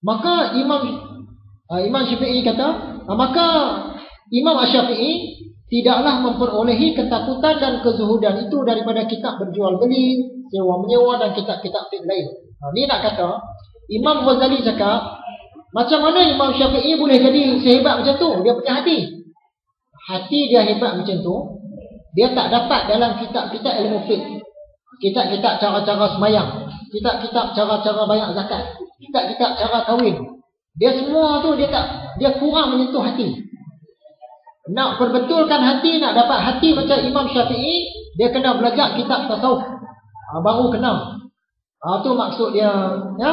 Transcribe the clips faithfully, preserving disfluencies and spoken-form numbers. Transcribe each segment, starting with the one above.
Maka Imam uh, Imam Syafi'i kata, uh, maka Imam Asy-Syafi'i tidaklah memperolehi ketakutan dan kezuhudan itu daripada kitab berjual beli, sewa menyewa dan kitab-kitab fiqh lain. Ha, ni nak kata Imam Ghazali cakap, macam mana Imam Syafi'i boleh jadi sehebat macam tu? Dia punya hati. Hati dia hebat macam tu, dia tak dapat dalam kitab-kitab ilmu fiqh. Kitab-kitab cara-cara semayang, kitab-kitab cara-cara bayar zakat, kitab-kitab cara kahwin. Dia semua tu dia tak, dia kurang menyentuh hati. Nak perbetulkan hati, nak dapat hati macam Imam Syafi'i, dia kena belajar kitab tasawuf. Ha, baru kena. Ha, tu maksud dia, ya.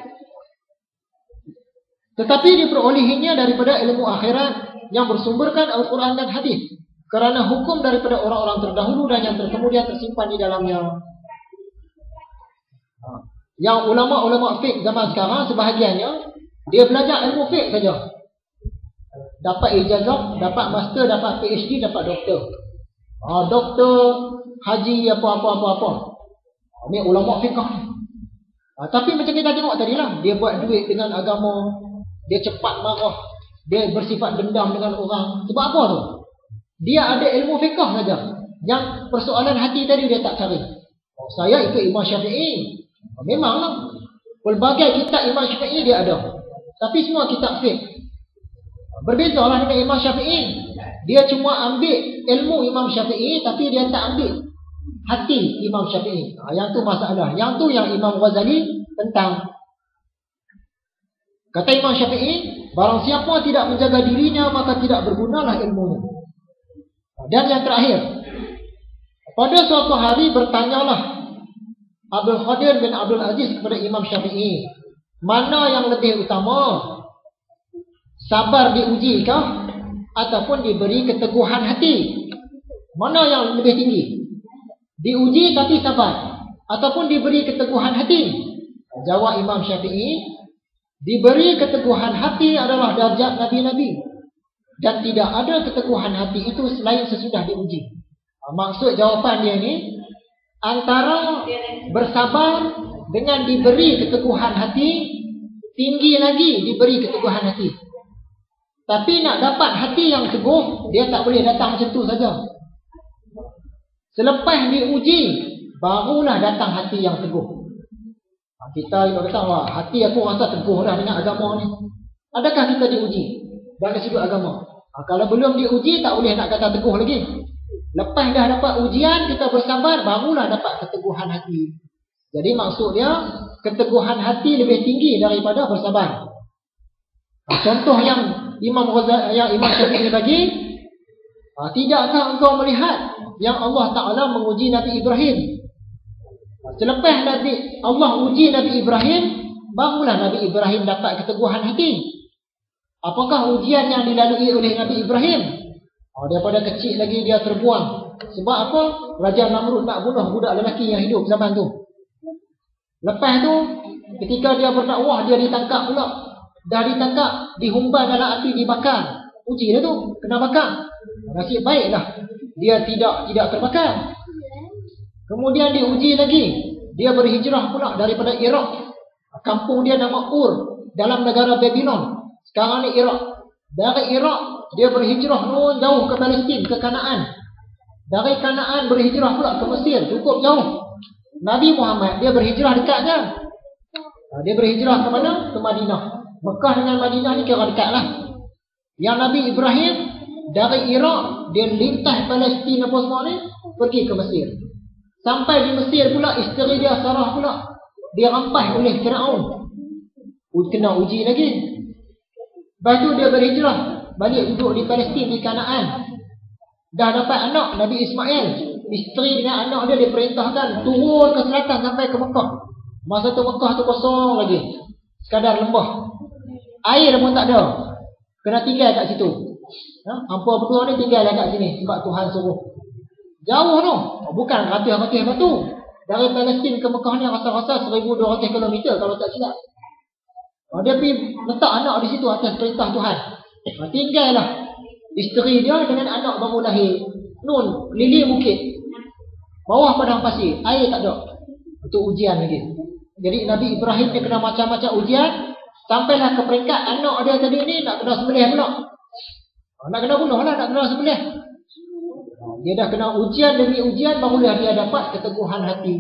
Tetapi diperolehinya daripada ilmu akhirat yang bersumberkan Al-Quran dan hadis. Kerana hukum daripada orang-orang terdahulu dan yang terkemudian tersimpan di dalamnya. Ha. Yang ulama-ulama fiqh zaman sekarang sebahagiannya dia belajar ilmu fiqh saja. Dapat ijazah, dapat master, dapat P H D, dapat doktor. Ha, doktor, haji, apa-apa-apa-apa. Ini ulama fiqh. Ha, tapi macam kita tengok tadi lah, dia buat duit dengan agama, dia cepat marah, dia bersifat dendam dengan orang. Sebab apa tu? Dia ada ilmu fiqh saja. Yang persoalan hati tadi dia tak cari. Oh, saya ikut Imam Syafi'i. Memanglah. Pelbagai kitab Imam Syafi'i dia ada. Tapi semua kitab fiqh. Berbezalah dengan Imam Syafi'i. Dia cuma ambil ilmu Imam Syafi'i, tapi dia tak ambil hati Imam Syafi'i. Ha, yang tu masalah. Yang tu yang Imam Ghazali tentang. Kata Imam Syafi'i, barang siapa tidak menjaga dirinya, maka tidak bergunalah ilmunya. Dan yang terakhir, pada suatu hari bertanyalah Abdul Qadir bin Abdul Aziz kepada Imam Syafi'i, mana yang lebih utama? Sabar diuji kah? Ataupun diberi keteguhan hati? Mana yang lebih tinggi? Diuji tapi sabar, ataupun diberi keteguhan hati? Jawab Imam Syafi'i, diberi keteguhan hati adalah darjat Nabi-Nabi. Dan tidak ada keteguhan hati itu selain sesudah diuji. Maksud jawapan dia ni, antara bersabar dengan diberi keteguhan hati, tinggi lagi diberi keteguhan hati. Tapi nak dapat hati yang teguh, dia tak boleh datang macam tu saja. Selepas diuji, barulah datang hati yang teguh. Kita kata, wah, hati aku rasa teguh dah dengan agama ni. Adakah kita diuji dari sudut agama? Ha, kalau belum diuji, tak boleh nak kata teguh lagi. Lepas dah dapat ujian, kita bersabar, barulah dapat keteguhan hati. Jadi maksudnya, keteguhan hati lebih tinggi daripada bersabar. Ha, contoh yang Imam Ghazali, yang Imam Syafi'i bagi, ha, tidakkah engkau melihat yang Allah Ta'ala menguji Nabi Ibrahim? Ha, selepas Nabi Allah uji Nabi Ibrahim, barulah Nabi Ibrahim dapat keteguhan hati. Apakah ujian yang dilalui oleh Nabi Ibrahim? Ha, daripada kecil lagi dia terbuang. Sebab apa? Raja Namrud nak bunuh budak lelaki yang hidup zaman tu. Lepas tu, ketika dia berdakwah, dia ditangkap pula. Dah ditangkap, dihumban dalam api, dibakar. Uji dia tu, kena bakar. Nasib baiklah dia tidak tidak terbakar. Kemudian diuji lagi, dia berhijrah pula daripada Iraq. Kampung dia nama Ur, dalam negara Babylon. Sekarang ni Iraq. Dari Iraq dia berhijrah nun jauh ke Palestin, ke Kanaan. Dari Kanaan berhijrah pula ke Mesir, cukup jauh. Nabi Muhammad dia berhijrah dekat je. Dia berhijrah ke mana? Ke Madinah. Mekah dengan Madinah ni kira dekat lah. Yang Nabi Ibrahim dari Iraq, dia lintas Palestin apa semua ni, pergi ke Mesir. Sampai di Mesir pula, isteri dia Sarah pula dia rampas oleh Firaun. Kena uji lagi. Lepas tu dia berhijrah balik duduk di Palestin, di Kanaan. Dah dapat anak, Nabi Ismail. Isteri dengan anak dia diperintahkan turun ke selatan sampai ke Mekah. Masa tu Mekah tu kosong lagi, sekadar lembah. Air pun tak ada. Kena tinggal kat situ. Ha? Hampa berdua ni tinggal kat sini sebab Tuhan suruh. Jauh tu. Bukan ratus-ratus batu. Dari Palestin ke Mekah ni rasa-rasa seribu dua ratus kilometer kalau tak silap. Dia pergi letak anak di situ atas perintah Tuhan. Tinggal lah isteri dia dengan anak baru lahir. Nun, keliling bukit. Bawah padang pasir. Air tak ada. Itu ujian lagi. Jadi Nabi Ibrahim dia kena macam-macam ujian. Sampailah ke peringkat anak dia tadi ni nak kena sembelih pula. Nak kena bunuh lah, nak kena sembelih. Dia dah kena ujian demi ujian, barulah dia dapat keteguhan hati.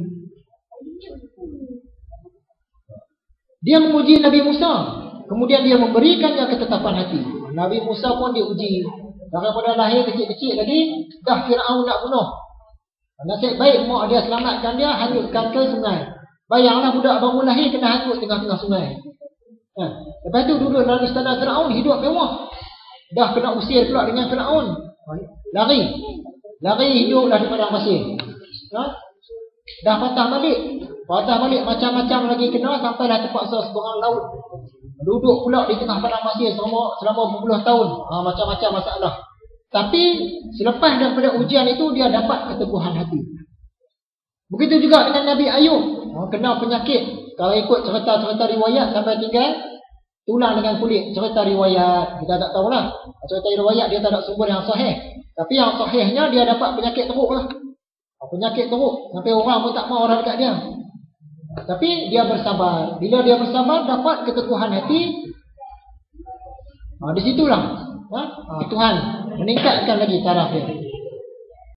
Dia menguji Nabi Musa, kemudian dia memberikannya ketetapan hati. Nabi Musa pun diuji. Daripada lahir kecil-kecil lagi, dah Firaun nak bunuh. Nasib baik mak dia selamatkan dia, hanyutkan ke sungai. Bayanglah budak baru lahir kena hanyut tengah-tengah sungai. Ha. Lepas tu duduk dalam istana Firaun, hidup mewah. Dah kena usir pula dengan Firaun. Lari. Lari hiduplah di padang pasir. Ha? Dah patah balik. Patah balik macam-macam lagi kena, sampailah terpaksa seberang laut. Duduk pula di tengah padang pasir selama selama berpuluh tahun. Ha, macam-macam masalah. Tapi selepas daripada ujian itu dia dapat keteguhan hati. Begitu juga dengan Nabi Ayub. Ha, kena penyakit. Kalau ikut cerita-cerita riwayat sampai tinggal tulang dengan kulit. Cerita riwayat kita tak tahulah. Cerita riwayat dia tak ada sumber yang sahih. Tapi yang sahihnya dia dapat penyakit teruk lah. Penyakit teruk sampai orang pun tak mahu orang dekat dia. Tapi dia bersabar. Bila dia bersabar dapat keteguhan hati. Ha, di situlah ha? Ha, Tuhan meningkatkan lagi taraf dia.